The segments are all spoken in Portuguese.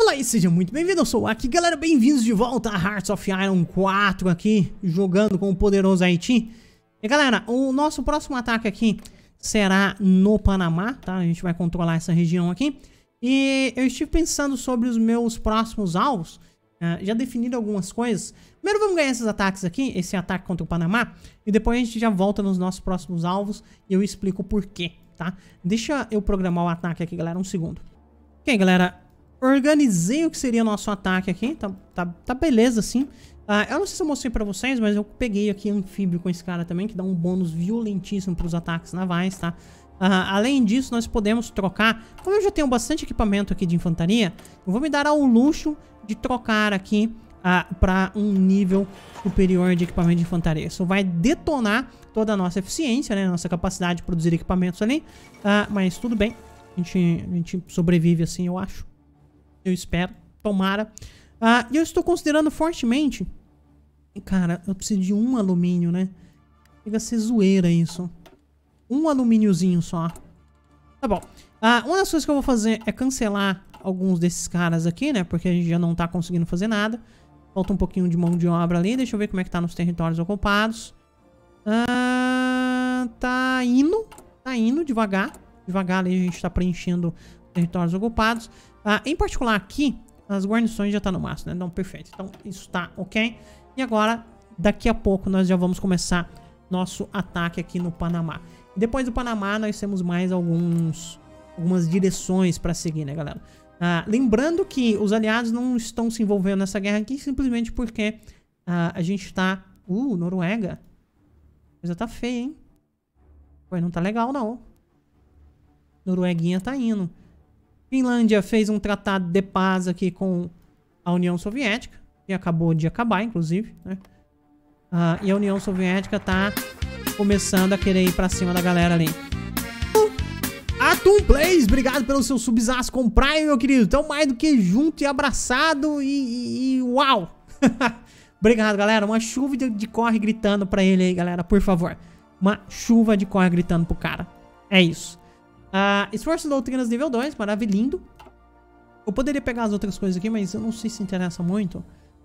Olá e seja muito bem-vindo, eu sou o Aki, galera, bem-vindos de volta a Hearts of Iron 4 aqui, jogando com o poderoso Haiti. E galera, o nosso próximo ataque aqui será no Panamá, tá? A gente vai controlar essa região aqui. E eu estive pensando sobre os meus próximos alvos, já definido algumas coisas. Primeiro vamos ganhar esses ataques aqui, esse ataque contra o Panamá, e depois a gente já volta nos nossos próximos alvos e eu explico o porquê, tá? Deixa eu programar o ataque aqui, galera, um segundo. Ok, galera, organizei o que seria nosso ataque aqui, tá beleza assim. Eu não sei se eu mostrei pra vocês, mas eu peguei aqui anfíbio com esse cara também, que dá um bônus violentíssimo pros ataques navais, tá? Além disso, nós podemos trocar. Como eu já tenho bastante equipamento aqui de infantaria, eu vou me dar ao luxo de trocar aqui para um nível superior de equipamento de infantaria. Isso vai detonar toda a nossa eficiência, né? Nossa capacidade de produzir equipamentos ali. Mas tudo bem, a gente sobrevive assim, eu acho. Eu espero, tomara. E eu estou considerando fortemente... Cara, eu preciso de um alumínio, né? Chega a ser zoeira isso. Um alumíniozinho só. Tá bom. Uma das coisas que eu vou fazer é cancelar alguns desses caras aqui, né? Porque a gente já não tá conseguindo fazer nada. Falta um pouquinho de mão de obra ali. Deixa eu ver como é que tá nos territórios ocupados. Tá indo. Tá indo devagar. Devagar ali a gente tá preenchendo territórios ocupados. Em particular aqui, as guarnições já tá no máximo, né? Então, perfeito. Então, isso tá ok. E agora, daqui a pouco, nós já vamos começar nosso ataque aqui no Panamá. E depois do Panamá, nós temos mais algumas direções para seguir, né, galera? Lembrando que os aliados não estão se envolvendo nessa guerra aqui simplesmente porque a gente tá... Noruega. A coisa tá feia, hein? Pois não tá legal, não. Norueguinha tá indo. Finlândia fez um tratado de paz aqui com a União Soviética. E acabou de acabar, inclusive, né? E a União Soviética tá começando a querer ir pra cima da galera ali. Atum Plays, obrigado pelo seu subzaço com Prime, meu querido. Tão mais do que junto e abraçado e uau! Obrigado, galera. Uma chuva de corre gritando pra ele aí, galera, por favor. Uma chuva de corre gritando pro cara. É isso. Esforço de doutrinas nível 2, maravilhindo. Eu poderia pegar as outras coisas aqui, mas eu não sei se interessa muito.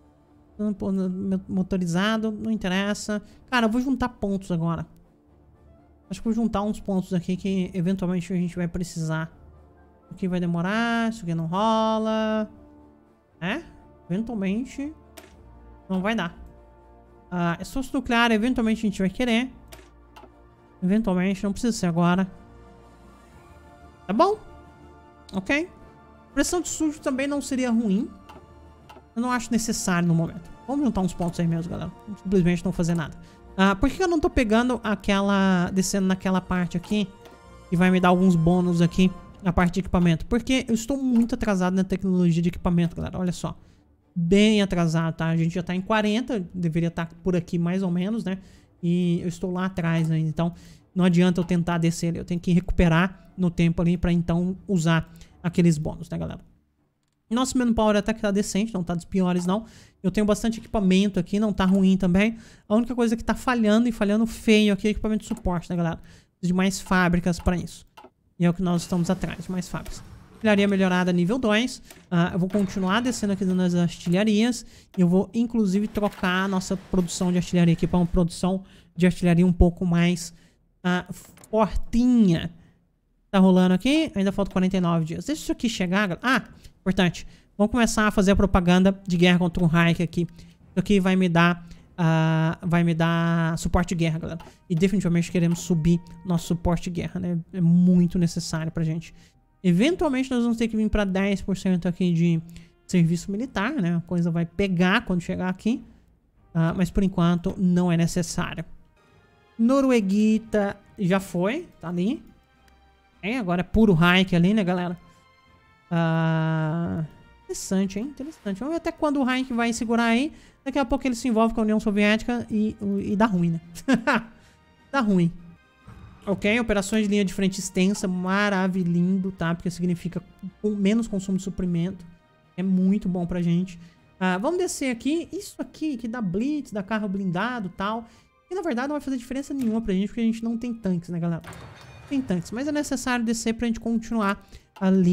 Motorizado, não interessa. Cara, eu vou juntar pontos agora. Acho que vou juntar uns pontos aqui que eventualmente a gente vai precisar. Isso aqui vai demorar, isso aqui não rola. Eventualmente não vai dar. Esforço nuclear, eventualmente a gente vai querer. Eventualmente, não precisa ser agora. Tá bom? Ok. Pressão de sujo também não seria ruim. Eu não acho necessário no momento. Vamos juntar uns pontos aí mesmo, galera. Simplesmente não fazer nada. Por que eu não tô pegando aquela... Descendo naquela parte aqui? Que vai me dar alguns bônus aqui na parte de equipamento. Porque eu estou muito atrasado na tecnologia de equipamento, galera. Olha só. Bem atrasado, tá? A gente já tá em 40. Deveria estar por aqui mais ou menos, né? E eu estou lá atrás ainda. Então, não adianta eu tentar descer ali. Eu tenho que recuperar no tempo ali pra então usar aqueles bônus, né, galera? Nosso manpower até que tá decente, não tá dos piores, não. Eu tenho bastante equipamento aqui, não tá ruim também. A única coisa que tá falhando, e falhando feio aqui, é equipamento de suporte, né, galera? Preciso de mais fábricas pra isso. E é o que nós estamos atrás, de mais fábricas. Artilharia melhorada nível 2. Eu vou continuar descendo aqui nas artilharias. E eu vou, inclusive, trocar a nossa produção de artilharia aqui pra uma produção de artilharia um pouco mais fortinha. Tá rolando aqui, ainda falta 49 dias. Deixa isso aqui chegar, galera. Importante. Vamos começar a fazer a propaganda de guerra contra o Reich aqui. Isso aqui vai me dar suporte de guerra, galera. E definitivamente queremos subir nosso suporte de guerra, né? É muito necessário pra gente. Eventualmente nós vamos ter que vir pra 10% aqui de serviço militar, né? A coisa vai pegar quando chegar aqui. Mas por enquanto não é necessário. Norueguita já foi, tá ali. Agora é puro Reich ali, né, galera? Interessante, hein? Interessante. Vamos ver até quando o Reich vai segurar aí. Daqui a pouco ele se envolve com a União Soviética e dá ruim, né? Dá ruim. Ok, operações de linha de frente extensa, maravilhindo, tá? Porque significa menos consumo de suprimento. É muito bom pra gente. Vamos descer aqui. Isso aqui que dá blitz, dá carro blindado e tal. E na verdade não vai fazer diferença nenhuma pra gente, porque a gente não tem tanques, né, galera? Tem tanques, mas é necessário descer pra gente continuar ali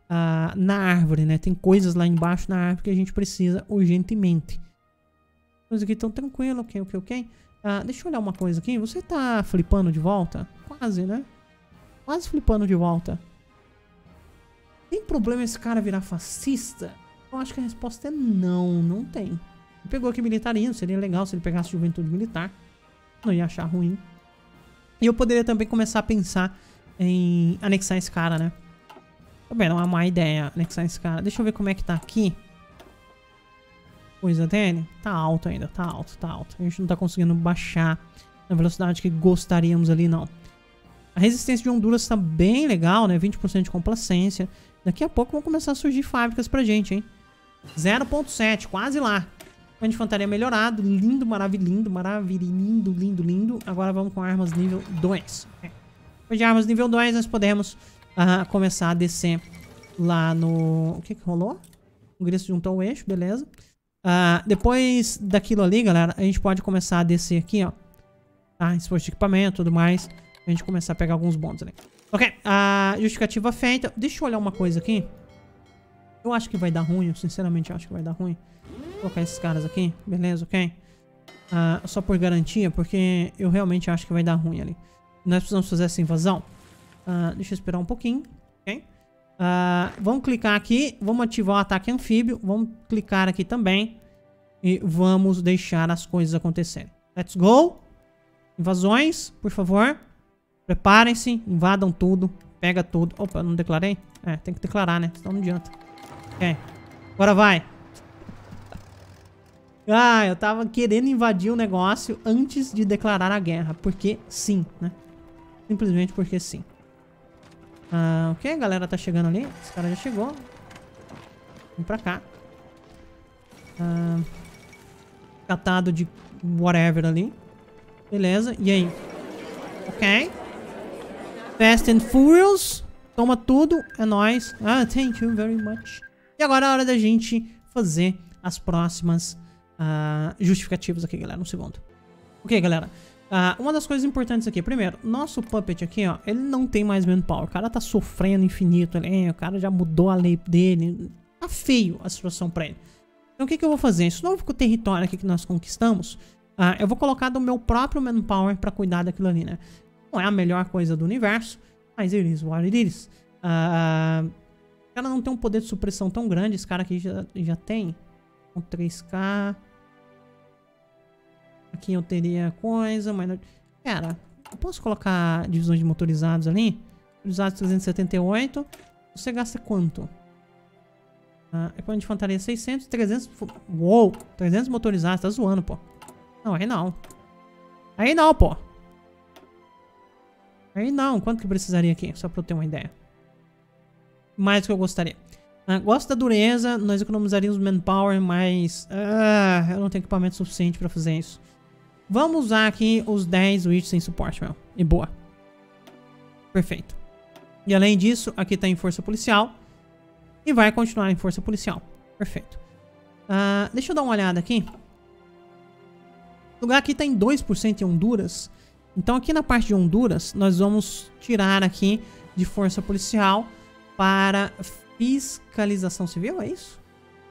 na árvore, né? Tem coisas lá embaixo na árvore que a gente precisa urgentemente. Coisas aqui estão tranquilo, ok. Deixa eu olhar uma coisa aqui. Você tá flipando de volta? Quase, né? Quase flipando de volta. Tem problema esse cara virar fascista? Eu acho que a resposta é não, não tem. Ele pegou aqui militarismo, seria legal se ele pegasse juventude militar. Não ia achar ruim. E eu poderia também começar a pensar em anexar esse cara, né? Também não é uma má ideia anexar esse cara. Deixa eu ver como é que tá aqui. Coisa dele. Tá alto ainda, tá alto. A gente não tá conseguindo baixar na velocidade que gostaríamos ali, não. A resistência de Honduras tá bem legal, né? 20% de complacência. Daqui a pouco vão começar a surgir fábricas pra gente, hein? 0.7, quase lá. A de infantaria melhorado. Lindo, maravilhoso, lindo. Agora vamos com armas nível 2. Depois de armas nível 2, nós podemos começar a descer lá no... O que rolou? O Gristo juntou o eixo, beleza. Depois daquilo ali, galera, a gente pode começar a descer aqui, ó. Tá? Esforço de equipamento e tudo mais. A gente começar a pegar alguns bônus ali. Ok, justificativa feita. Deixa eu olhar uma coisa aqui. Eu acho que vai dar ruim, eu sinceramente acho que vai dar ruim. Vou colocar esses caras aqui, beleza, ok? Só por garantia, porque eu realmente acho que vai dar ruim ali. Nós precisamos fazer essa invasão. Deixa eu esperar um pouquinho, ok? Vamos clicar aqui, vamos ativar o ataque anfíbio. Vamos clicar aqui também. E vamos deixar as coisas acontecerem. Let's go! Invasões, por favor. Preparem-se, invadam tudo. Pega tudo. Opa, eu não declarei? Tem que declarar, né? Senão não adianta. Ok, agora vai. Eu tava querendo invadir o negócio antes de declarar a guerra. Porque sim, né? Simplesmente porque sim. Ok, a galera tá chegando ali. Esse cara já chegou. Vem pra cá. Catado de whatever ali. Beleza, e aí? Ok. Fast and Furious. Toma tudo, é nóis. Thank you very much. E agora é a hora da gente fazer as próximas justificativas aqui, galera. Um segundo. Ok, galera. Uma das coisas importantes aqui. Primeiro, nosso Puppet aqui, ó. Ele não tem mais manpower. O cara tá sofrendo infinito. O cara já mudou a lei dele. Tá feio a situação pra ele. Então o que eu vou fazer? Esse novo território aqui que nós conquistamos, eu vou colocar do meu próprio manpower pra cuidar daquilo ali, né? Não é a melhor coisa do universo, mas it is what it is. O cara não tem um poder de supressão tão grande. Esse cara aqui já tem. Com 3k. Aqui eu teria coisa, mas... Cara, eu posso colocar divisões de motorizados ali? Motorizados 378. Você gasta quanto? Equipamento de infantaria 600, 300... Uou! 300 motorizados, tá zoando, pô. Não, aí não. Aí não, pô. Aí não, quanto que precisaria aqui? Só pra eu ter uma ideia. Mais do que eu gostaria. Gosto da dureza, nós economizaríamos manpower, mas... eu não tenho equipamento suficiente pra fazer isso. Vamos usar aqui os 10 witches sem suporte, meu. E boa. Perfeito. E além disso, aqui tá em força policial. E vai continuar em força policial. Perfeito. Deixa eu dar uma olhada aqui. O lugar aqui tá em 2% em Honduras. Então aqui na parte de Honduras, nós vamos tirar aqui de força policial para fiscalização civil, é isso?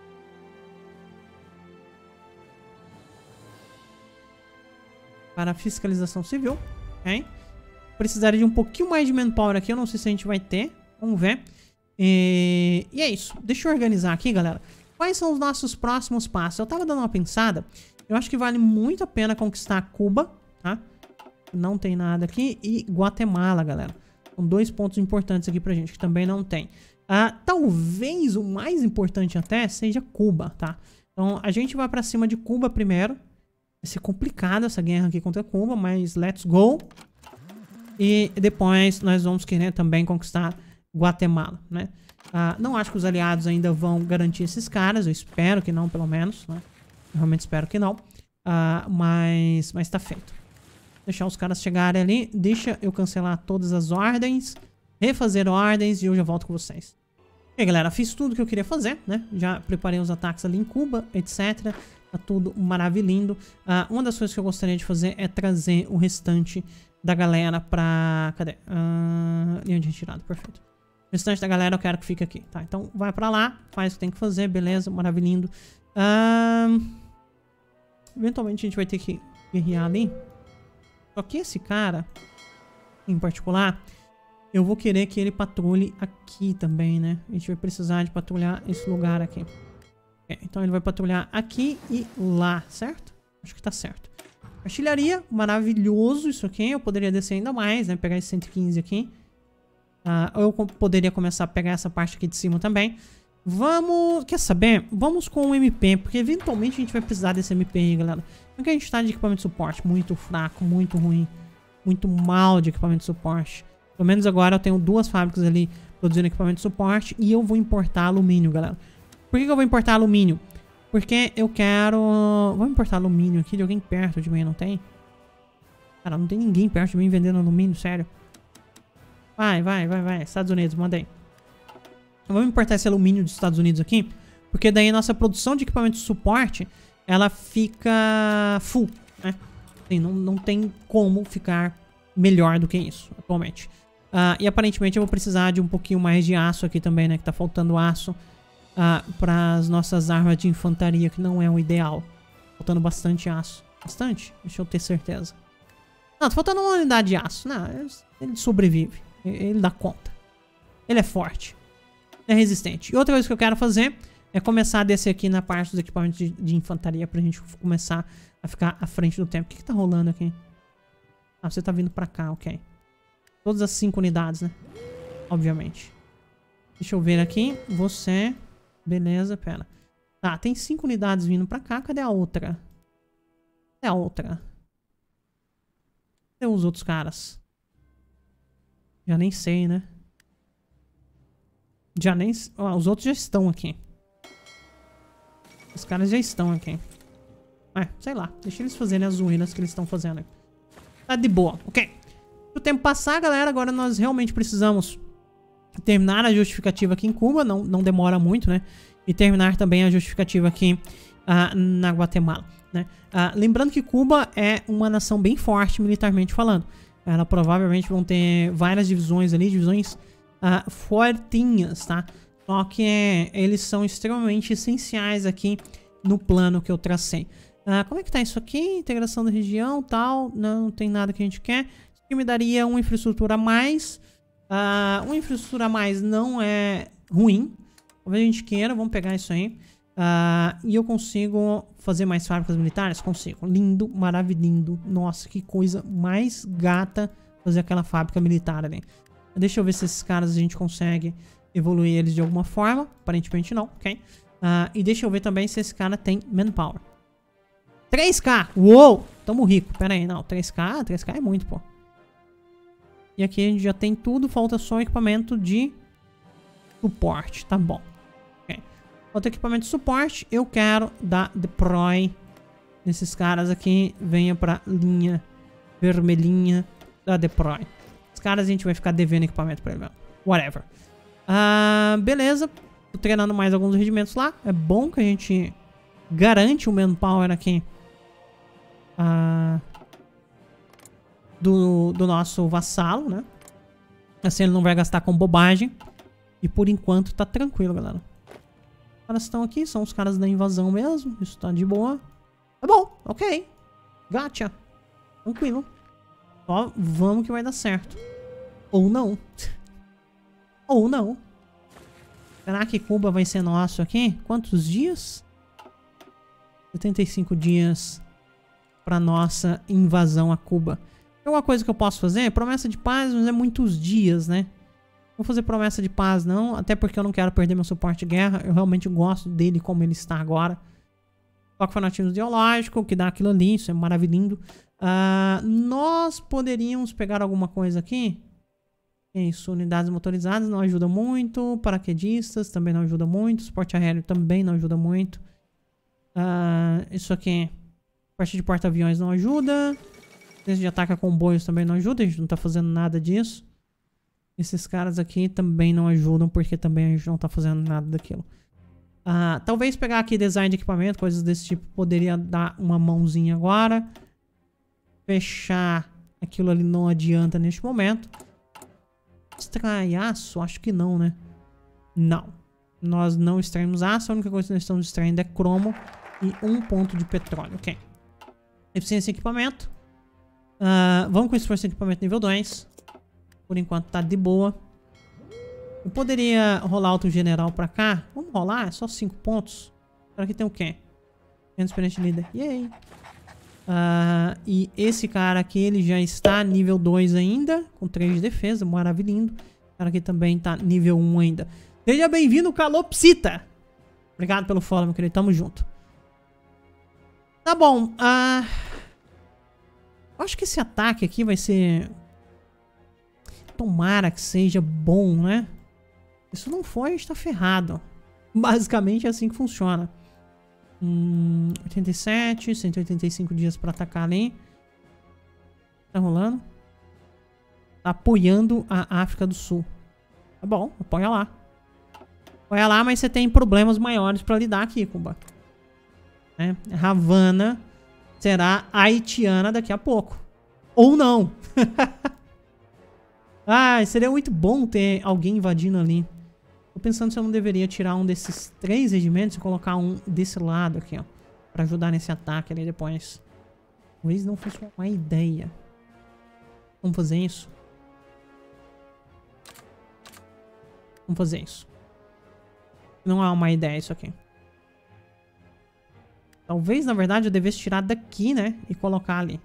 Para fiscalização civil, ok? Precisaria de um pouquinho mais de manpower aqui, eu não sei se a gente vai ter, vamos ver. E é isso, deixa eu organizar aqui, galera. Quais são os nossos próximos passos? Eu tava dando uma pensada, eu acho que vale muito a pena conquistar Cuba, tá? Não tem nada aqui. E Guatemala, galera. São 2 pontos importantes aqui pra gente, que também não tem. Talvez o mais importante até seja Cuba, tá? Então a gente vai pra cima de Cuba primeiro. Vai ser complicado essa guerra aqui contra Cuba, mas let's go. E depois nós vamos querer também conquistar Guatemala, né? Não acho que os aliados ainda vão garantir esses caras. Eu espero que não, pelo menos, né? Eu realmente espero que não. Mas tá feito. Deixar os caras chegarem ali. Deixa eu cancelar todas as ordens. Refazer ordens e eu já volto com vocês. E aí, galera, fiz tudo que eu queria fazer, né? Já preparei os ataques ali em Cuba, etc. Tá tudo maravilhoso. Uma das coisas que eu gostaria de fazer é trazer o restante da galera pra... Cadê? Linha de retirada, perfeito. restante da galera eu quero que fique aqui, tá? Então vai pra lá, faz o que tem que fazer, beleza, maravilhindo. Eventualmente a gente vai ter que guerrear ali. Só que esse cara, em particular, eu vou querer que ele patrulhe aqui também, né? A gente vai precisar de patrulhar esse lugar aqui. Então ele vai patrulhar aqui e lá, certo? Acho que tá certo. Artilharia, maravilhoso isso aqui. Eu poderia descer ainda mais, né? Pegar esse 115 aqui. Ou eu poderia começar a pegar essa parte aqui de cima também. Vamos... Quer saber? Vamos com o MP, porque eventualmente a gente vai precisar desse MP aí, galera. Porque a gente tá de equipamento de suporte muito fraco, muito ruim. Muito mal de equipamento de suporte. Pelo menos agora eu tenho 2 fábricas ali produzindo equipamento de suporte. E eu vou importar alumínio, galera. Por que eu vou importar alumínio? Porque eu quero... Vou importar alumínio aqui de alguém perto de mim, não tem? Cara, não tem ninguém perto de mim vendendo alumínio, sério. Vai. Estados Unidos, manda aí. Vamos importar esse alumínio dos Estados Unidos aqui. Porque daí a nossa produção de equipamento de suporte, ela fica full, né? Assim, não tem como ficar melhor do que isso, atualmente. E aparentemente eu vou precisar de um pouquinho mais de aço aqui também, né? Que tá faltando aço. Para as nossas armas de infantaria, que não é o ideal. Faltando bastante aço. Bastante? Deixa eu ter certeza. Não, tá faltando uma unidade de aço. Não, ele sobrevive. Ele dá conta. Ele é forte. É resistente. E outra coisa que eu quero fazer é começar a descer aqui na parte dos equipamentos de infantaria pra gente começar a ficar à frente do tempo. O que tá rolando aqui? Você tá vindo pra cá, ok. Todas as 5 unidades, né? Obviamente. Deixa eu ver aqui. Você... Beleza, pera. Tá, tem 5 unidades vindo pra cá. Cadê a outra? Cadê a outra? Cadê os outros caras? Já nem sei, né? Já nem... os outros já estão aqui. Os caras já estão aqui. Sei lá. Deixa eles fazerem as ruínas que eles estão fazendo. Tá de boa, ok. O tempo passar, galera, agora nós realmente precisamos... terminar a justificativa aqui em Cuba, não demora muito, né? E terminar também a justificativa aqui na Guatemala, né? Lembrando que Cuba é uma nação bem forte militarmente falando. Ela provavelmente vão ter várias divisões ali, divisões fortinhas, tá? Só que eles são extremamente essenciais aqui no plano que eu tracei. Como é que tá isso aqui? Integração da região, tal. Não tem nada que a gente quer. Isso aqui me daria uma infraestrutura a mais. Uma infraestrutura a mais não é ruim. Talvez a gente queira, vamos pegar isso aí. E eu consigo fazer mais fábricas militares? Consigo. Lindo, maravilhoso. Nossa, que coisa mais gata fazer aquela fábrica militar ali. Deixa eu ver se esses caras a gente consegue evoluir eles de alguma forma. Aparentemente não, ok? E deixa eu ver também se esse cara tem manpower. 3k! Uou! Tamo rico. Pera aí, não. 3k é muito, pô. E aqui a gente já tem tudo, falta só equipamento de suporte, tá bom. Okay. Falta equipamento de suporte, eu quero dar deploy nesses caras aqui, venha pra linha vermelhinha da deploy. Os caras a gente vai ficar devendo equipamento pra ele mesmo. Whatever. Beleza, tô treinando mais alguns regimentos lá, é bom que a gente garante o manpower aqui. Do nosso vassalo, né? Assim ele não vai gastar com bobagem. E por enquanto tá tranquilo, galera. Os caras estão aqui, são os caras da invasão mesmo. Isso tá de boa. Tá bom, ok. Gotcha. Tranquilo. Só vamos que vai dar certo. Ou não. Ou não. Será que Cuba vai ser nosso aqui? Quantos dias? 75 dias pra nossa invasão a Cuba. Uma coisa que eu posso fazer é promessa de paz, mas é muitos dias, né? Não vou fazer promessa de paz, não. Até porque eu não quero perder meu suporte de guerra. Eu realmente gosto dele como ele está agora. Foco fanatismo ideológico, que dá aquilo ali. Isso é maravilhoso. Nós poderíamos pegar alguma coisa aqui. Isso, unidades motorizadas não ajuda muito. Paraquedistas também não ajuda muito. Suporte aéreo também não ajuda muito. Isso aqui, parte de porta-aviões não ajuda. Esse de ataque a comboios também não ajuda, a gente não tá fazendo nada disso. Esses caras aqui também não ajudam, porque também a gente não tá fazendo nada daquilo. Talvez pegar aqui design de equipamento, coisas desse tipo, poderia dar uma mãozinha agora. Fechar aquilo ali não adianta neste momento. Extrai aço? Acho que não, né? Não. Nós não extraímos aço. A única coisa que nós estamos extraindo é cromo e 1 ponto de petróleo. Ok. Eficiência e equipamento. Vamos com esforço e equipamento nível 2. Por enquanto tá de boa. Eu poderia rolar outro general pra cá. Vamos rolar? É só 5 pontos. Será que tem o quê? Menos experiente líder. Yay! E esse cara aqui, ele já está nível 2 ainda. Com 3 de defesa. Maravilhindo. O cara aqui também tá nível 1 ainda. Seja bem-vindo, Calopsita! Obrigado pelo follow, meu querido. Tamo junto. Tá bom. Eu acho que esse ataque aqui vai ser... Tomara que seja bom, né? Se não for, a gente tá ferrado. Basicamente é assim que funciona. 87, 185 dias pra atacar ali. Tá rolando. Tá apoiando a África do Sul. Tá bom, apoia lá. Apoia lá, mas você tem problemas maiores pra lidar aqui, Cuba. Havana será haitiana daqui a pouco. Ou não. Seria muito bom ter alguém invadindo ali. Tô pensando se eu não deveria tirar um desses 3 regimentos e colocar um desse lado aqui, ó. Pra ajudar nesse ataque ali depois. Talvez não fosse uma ideia. Vamos fazer isso? Vamos fazer isso. Não é uma ideia isso aqui. Talvez, na verdade, eu devesse tirar daqui, né? E colocar ali.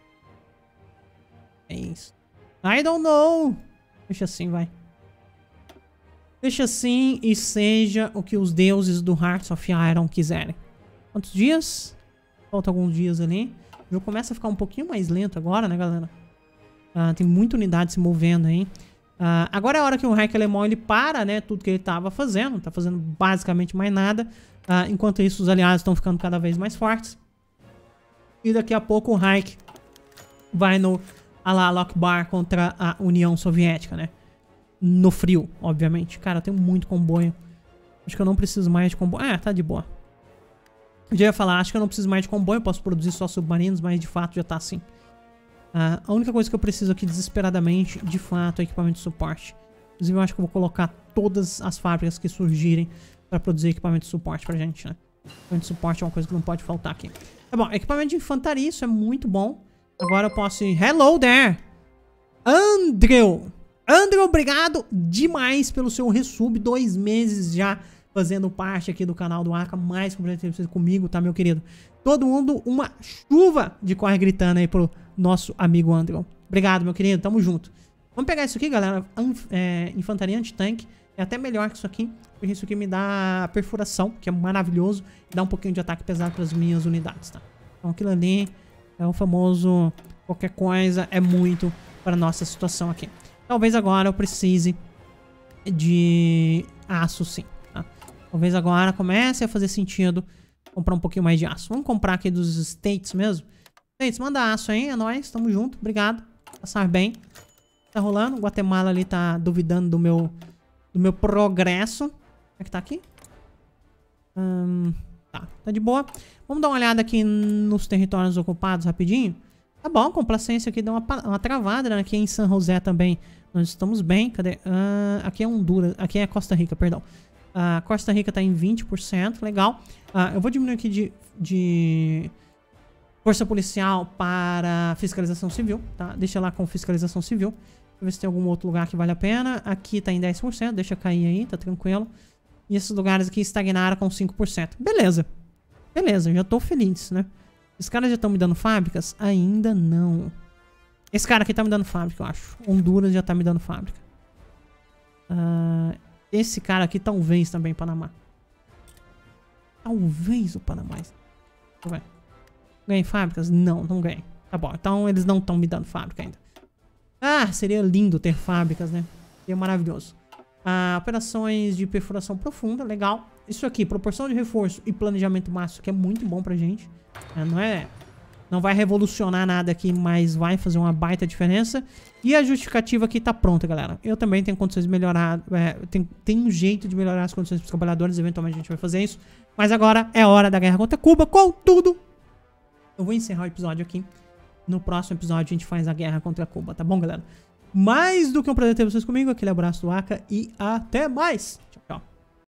É isso. I don't know. Deixa assim, vai. Deixa assim e seja o que os deuses do Hearts of Iron quiserem. Quantos dias? Falta alguns dias ali. O jogo começa a ficar um pouquinho mais lento agora, né, galera? Tem muita unidade se movendo aí. Agora é a hora que o Reich Alemão ele para, né? Tudo que ele estava fazendo. Não tá fazendo basicamente mais nada. Enquanto isso, os aliados estão ficando cada vez mais fortes. E daqui a pouco o Reich vai no Allah Akbar contra a União Soviética, né? No frio, obviamente. Cara, eu tenho muito comboio. Acho que eu não preciso mais de comboio. Tá de boa. Eu já ia falar, acho que eu não preciso mais de comboio. Eu posso produzir só submarinos, mas de fato já tá assim. A única coisa que eu preciso aqui desesperadamente, de fato, é equipamento de suporte. Inclusive, eu acho que eu vou colocar todas as fábricas que surgirem pra produzir equipamento de suporte pra gente, né? Equipamento de suporte é uma coisa que não pode faltar aqui. Tá bom, equipamento de infantaria, isso é muito bom. Agora eu posso ir... Hello there! Andrew, obrigado demais pelo seu resub. 2 meses já fazendo parte aqui do canal do Aka. Mais comprometido comigo, tá, meu querido? Todo mundo, uma chuva de corre gritando aí pro nosso amigo Andrew. Obrigado, meu querido. Tamo junto. Vamos pegar isso aqui, galera. Infantaria anti-tanque. É até melhor que isso aqui, porque isso aqui me dá perfuração, que é maravilhoso. E dá um pouquinho de ataque pesado para as minhas unidades, tá? Então aquilo ali é o famoso qualquer coisa é muito para nossa situação aqui. Talvez agora eu precise de aço, sim, tá? Talvez agora comece a fazer sentido comprar um pouquinho mais de aço. Vamos comprar aqui dos States mesmo. States, manda aço aí, é nóis, tamo junto, obrigado. Passar bem. Tá rolando, o Guatemala ali tá duvidando do meu progresso. Como é que tá aqui? Tá de boa. Vamos dar uma olhada aqui nos territórios ocupados rapidinho. Tá bom, complacência aqui deu uma travada, né? Aqui em San José também nós estamos bem. Cadê? Aqui é Honduras, aqui é Costa Rica, perdão. Costa Rica tá em 20%, legal. Eu vou diminuir aqui de força policial para fiscalização civil, tá? Deixa lá com fiscalização civil. Deixa eu ver se tem algum outro lugar que vale a pena. Aqui tá em 10%, deixa cair aí, tá tranquilo. E esses lugares aqui estagnaram com 5%. Beleza. Beleza, já tô feliz, né? Esses caras já estão me dando fábricas? Ainda não. Esse cara aqui tá me dando fábrica, eu acho. Honduras já tá me dando fábrica. Esse cara aqui talvez também Panamá. Talvez o Panamá. Deixa eu ver. Ganhei fábricas? Não, não ganhei. Tá bom, então eles não estão me dando fábrica ainda. Seria lindo ter fábricas, né? Seria maravilhoso. Operações de perfuração profunda, legal. Isso aqui, proporção de reforço e planejamento máximo, que é muito bom pra gente. Não vai revolucionar nada aqui, mas vai fazer uma baita diferença. E a justificativa aqui tá pronta, galera. Eu também tenho condições de melhorar. Tem um jeito de melhorar as condições dos trabalhadores. Eventualmente a gente vai fazer isso. Mas agora é hora da guerra contra Cuba com tudo. Eu vou encerrar o episódio aqui. No próximo episódio a gente faz a guerra contra Cuba, tá bom, galera? Mais do que um prazer ter vocês comigo. Aquele abraço do Aka e até mais!